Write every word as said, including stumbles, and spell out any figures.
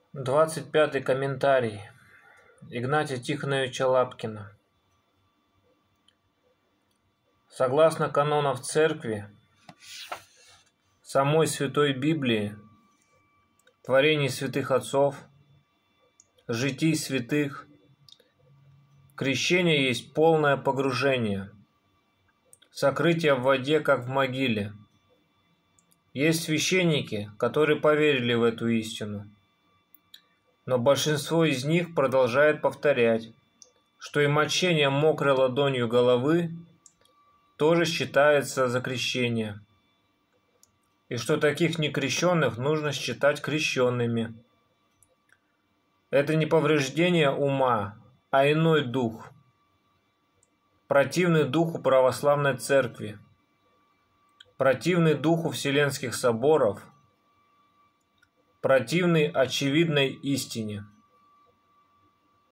Двадцать пятый комментарий Игнатия Тихоновича Лапкина. Согласно канонов Церкви, самой Святой Библии, творений святых отцов, житий святых, крещение есть полное погружение, сокрытие в воде, как в могиле. Есть священники, которые поверили в эту истину, но большинство из них продолжает повторять, что и мочение мокрой ладонью головы тоже считается за крещение, и что таких некрещенных нужно считать крещенными. Это не повреждение ума, а иной дух, противный духу православной церкви, противный духу вселенских соборов, противный очевидной истине.